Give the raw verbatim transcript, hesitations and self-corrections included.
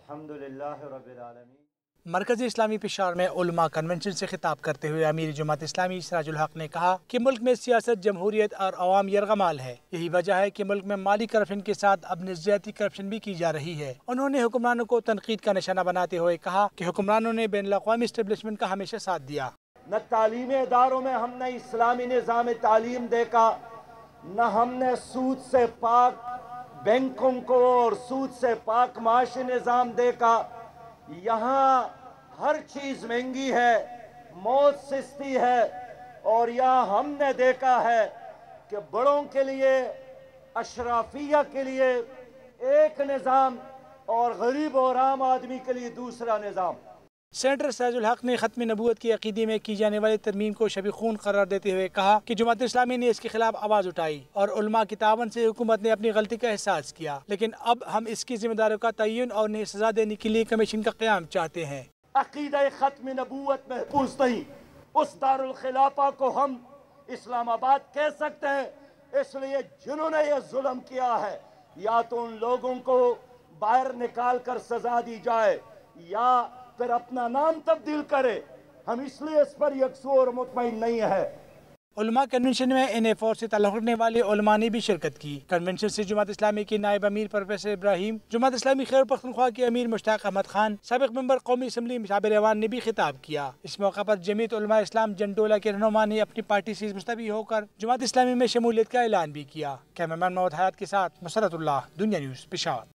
الحمدللہ رب العالمین۔ مرکزی اسلامی پشاور میں علماء کنونشن سے خطاب کرتے ہوئے امیر جماعت اسلامی سراج الحق نے کہا کہ ملک میں سیاست، جمہوریت اور عوام یرغمال ہے۔ یہی وجہ ہے کہ ملک میں مالی کرپشن کے ساتھ اب نظریاتی کرپشن بھی کی جا رہی ہے۔ انہوں نے حکمرانوں کو تنقید کا نشانہ بناتے ہوئے کہا کہ حکمرانوں نے بین الاقوامی اسٹیبلشمنٹ کا ہمیشہ ساتھ دیا۔ نہ تعلیمی اداروں میں ہم نے اسلامی نظام تعلیم دیکھا، نہ ہم نے سود سے پاک بینکوں کو اور سود سے پاک معاشی نظام دیکھا۔ یہاں ہر چیز مہنگی ہے، موت سستی ہے، اور یہاں ہم نے دیکھا ہے کہ بڑوں کے لیے، اشرافیہ کے لیے ایک نظام اور غریب اور عام آدمی کے لیے دوسرا نظام۔ سینیٹر سراج الحق نے ختم نبوت کے عقیدے میں کی جانے والی ترمیم کو شب خون قرار دیتے ہوئے کہا کہ جماعت اسلامی نے اس کے خلاف آواز اٹھائی اور علماء کی تعاون سے حکومت نے اپنی غلطی کا احساس کیا، لیکن اب ہم اس کی ذمہ داریوں کا تعین اور انہیں سزا دینے کے لیے کمیشن کا قیام چاہتے ہیں۔ عقیدہ ختم نبوت محفوظ نہیں، اس دارالخلافہ کو ہم اسلام آباد کہہ سکتے ہیں، اس لیے جنہوں نے یہ ظلم کیا ہے یا تو ان لوگوں کو باہر نکال کر سزا دی جائے یا پھر اپنا نام تبدیل کرے۔ ہم اس لیے اس پر یکسو اور مطمئن نہیں ہے۔ علماء کنونشن میں این ایف اور سے تعلق رکھنے والے علماء نے بھی شرکت کی۔ کنونشن سے جماعت اسلامی کے نائب امیر پروفیسر ابراہیم، جماعت اسلامی خیبر پختونخوا کے امیر مشتاق احمد خان، سابق ممبر قومی اسمبلی صابر ایوان نے بھی خطاب کیا۔ اس موقع پر جمعیت علماء اسلام جنڈولہ کے رہنما نے اپنی پارٹی سے مستعفی ہو کر جماعت اسلامی میں شمولیت کا اعلان بھی کیا۔ کیمرمین محمد حیات کے ساتھ مسرت اللہ، دنیا نیوز، پشاور۔